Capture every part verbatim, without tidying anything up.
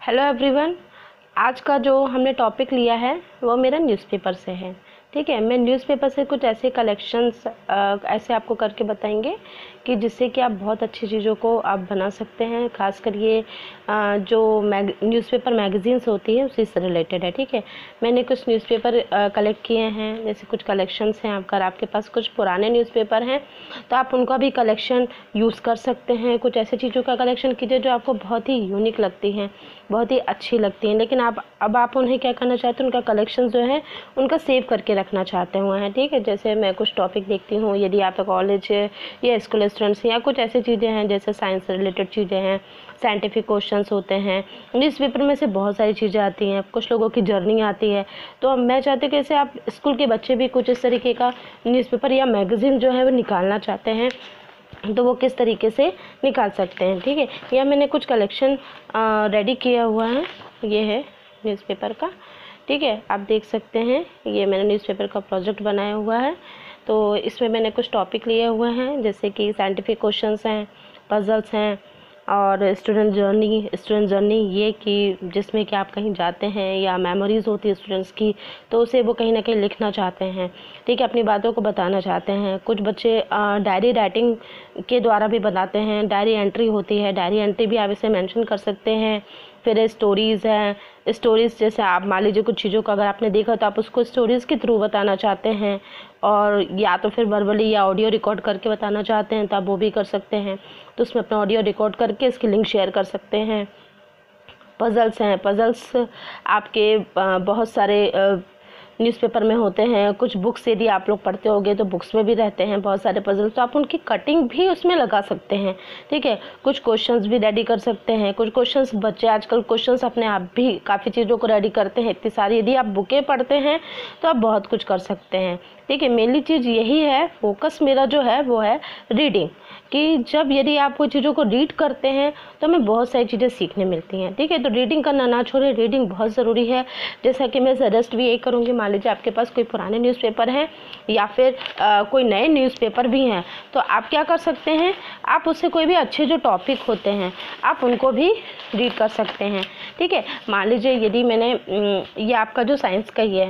Hello everyone. आज का जो हमने टॉपिक लिया है वो मेरा न्यूज़पेपर से है। ठीक है, मैं न्यूज़पेपर से कुछ ऐसे कलेक्शंस ऐसे आपको करके बताएंगे कि जिससे कि आप बहुत अच्छी चीज़ों को आप बना सकते हैं। खासकर ये अ, जो मैग न्यूज़पेपर मैगज़ीन्स होती है उसी से रिलेटेड है। ठीक है, मैंने कुछ न्यूज़पेपर कलेक्ट किए हैं, जैसे कुछ कलेक्शंस हैं। अगर आपके पास कुछ पुराने न्यूज़पेपर हैं तो आप उनका भी कलेक्शन यूज़ कर सकते हैं। कुछ ऐसी चीज़ों का कलेक्शन कीजिए जो आपको बहुत ही यूनिक लगती हैं, बहुत ही अच्छी लगती हैं, लेकिन आप अब आप उन्हें क्या करना चाहते हैं, उनका कलेक्शन जो है उनका सेव करके रखना चाहते हुए हैं। ठीक है, जैसे मैं कुछ टॉपिक देखती हूँ, यदि आप कॉलेज या स्कूल स्टूडेंट्स या कुछ ऐसी चीज़ें हैं जैसे साइंस से रिलेटेड चीज़ें हैं, साइंटिफिक क्वेश्चंस होते हैं, न्यूज़पेपर में से बहुत सारी चीज़ें आती हैं, कुछ लोगों की जर्नी आती है। तो मैं चाहती हूँ कि ऐसे आप स्कूल के बच्चे भी कुछ इस तरीके का न्यूज़पेपर या मैगज़ीन जो है वो निकालना चाहते हैं तो वो किस तरीके से निकाल सकते हैं। ठीक है, यह मैंने कुछ कलेक्शन रेडी किया हुआ है, ये है न्यूज़पेपर का। ठीक है, आप देख सकते हैं ये मैंने न्यूज़पेपर का प्रोजेक्ट बनाया हुआ है। तो इसमें मैंने कुछ टॉपिक लिए हुए हैं जैसे कि साइंटिफिक क्वेश्चंस हैं, पजल्स हैं और स्टूडेंट जर्नी स्टूडेंट जर्नी ये कि जिसमें कि आप कहीं जाते हैं या मेमोरीज़ होती है स्टूडेंट्स की, तो उसे वो कहीं ना कहीं लिखना चाहते हैं। ठीक है, अपनी बातों को बताना चाहते हैं। कुछ बच्चे डायरी राइटिंग के द्वारा भी बताते हैं, डायरी एंट्री होती है, डायरी एंट्री भी आप इसे मेंशन कर सकते हैं। फिर स्टोरीज़ हैं, स्टोरीज़ जैसे आप मान लीजिए कुछ चीज़ों को अगर आपने देखा तो आप उसको स्टोरीज़ के थ्रू बताना चाहते हैं, और या तो फिर वर्बली या ऑडियो रिकॉर्ड करके बताना चाहते हैं तो आप वो भी कर सकते हैं। तो उसमें अपना ऑडियो रिकॉर्ड करके इसकी लिंक शेयर कर सकते हैं। पजल्स हैं, पजल्स आपके बहुत सारे न्यूज़पेपर में होते हैं। कुछ बुक्स यदि आप लोग पढ़ते होंगे तो बुक्स में भी रहते हैं बहुत सारे पजल्स, तो आप उनकी कटिंग भी उसमें लगा सकते हैं। ठीक है, कुछ क्वेश्चंस भी रेडी कर सकते हैं। कुछ क्वेश्चंस बच्चे आजकल क्वेश्चंस अपने आप भी काफ़ी चीज़ों को रेडी करते हैं, इतनी सारी। यदि आप बुकें पढ़ते हैं तो आप बहुत कुछ कर सकते हैं। ठीक है, मेनली चीज़ यही है, फोकस मेरा जो है वो है रीडिंग, कि जब यदि आप कोई चीज़ों को रीड करते हैं तो हमें बहुत सारी चीज़ें सीखने मिलती हैं। ठीक है, तो रीडिंग करना ना छोड़ें, रीडिंग बहुत ज़रूरी है। जैसा कि मैं सजेस्ट भी यही करूँगी, मान लीजिए आपके पास कोई पुराने न्यूज़पेपर हैं या फिर आ, कोई नए न्यूज़पेपर भी हैं, तो आप क्या कर सकते हैं, आप उससे कोई भी अच्छे जो टॉपिक होते हैं आप उनको भी रीड कर सकते हैं। ठीक है, मान लीजिए यदि मैंने ये आपका जो साइंस का ही है,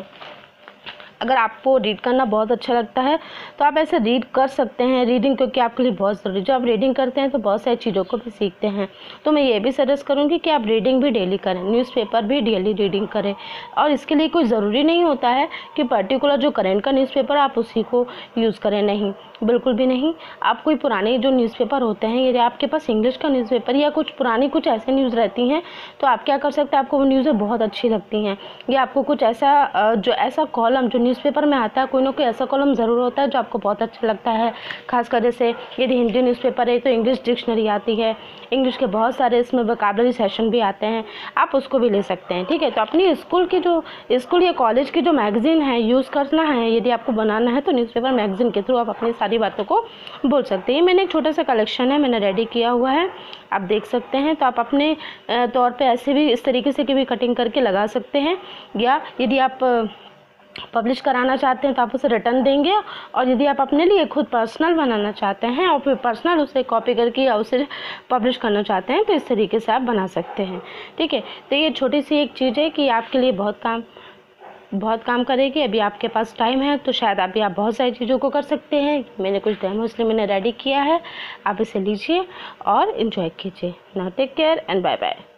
अगर आपको रीड करना बहुत अच्छा लगता है तो आप ऐसे रीड कर सकते हैं। रीडिंग क्योंकि आपके लिए बहुत ज़रूरी है, जब आप रीडिंग करते हैं तो बहुत सारी चीज़ों को भी सीखते हैं। तो मैं ये भी सजेस्ट करूँगी कि आप रीडिंग भी डेली करें, न्यूज़पेपर भी डेली रीडिंग करें। और इसके लिए कोई ज़रूरी नहीं होता है कि पर्टिकुलर जो करंट का न्यूज़पेपर आप उसी को यूज़ करें, नहीं, बिल्कुल भी नहीं। आप कोई पुराने जो न्यूज़पेपर होते हैं, यदि आपके पास इंग्लिश का न्यूज़पेपर या कुछ पुरानी कुछ ऐसे न्यूज़ रहती हैं तो आप क्या कर सकते हैं, आपको वो न्यूज़ें बहुत अच्छी लगती हैं, या आपको कुछ ऐसा जो ऐसा कॉलम जो न्यूज़पेपर में आता है, कोई ना कोई ऐसा कॉलम ज़रूर होता है जो आपको बहुत अच्छा लगता है। खासकर जैसे यदि हिंदी न्यूज़पेपर है तो इंग्लिश डिक्शनरी आती है, इंग्लिश के बहुत सारे इसमें वोकैबुलरी सेशन भी आते हैं, आप उसको भी ले सकते हैं। ठीक है, तो अपनी स्कूल की जो स्कूल या कॉलेज की जो मैगज़ीन है यूज़ करना है, यदि आपको बनाना है तो न्यूज़पेपर मैगज़ीन के थ्रू आप अपनी सारी बातों को बोल सकते हैं। मैंने एक छोटा सा कलेक्शन है, मैंने रेडी किया हुआ है, आप देख सकते हैं। तो आप अपने तौर पे ऐसे भी इस तरीके से की भी कटिंग करके लगा सकते हैं, या यदि आप पब्लिश कराना चाहते हैं तो आप उसे रिटर्न देंगे, और यदि आप अपने लिए खुद पर्सनल बनाना चाहते हैं और फिर पर्सनल उसे कॉपी करके या उसे पब्लिश करना चाहते हैं तो इस तरीके से आप बना सकते हैं। ठीक है, तो ये छोटी सी एक चीज़ है कि आपके लिए बहुत काम बहुत काम करेगी। अभी आपके पास टाइम है तो शायद अभी आप बहुत सारी चीज़ों को कर सकते हैं। मैंने कुछ डेमो इसलिए मैंने रेडी किया है, आप इसे लीजिए और इन्जॉय कीजिए। Now take care and bye bye.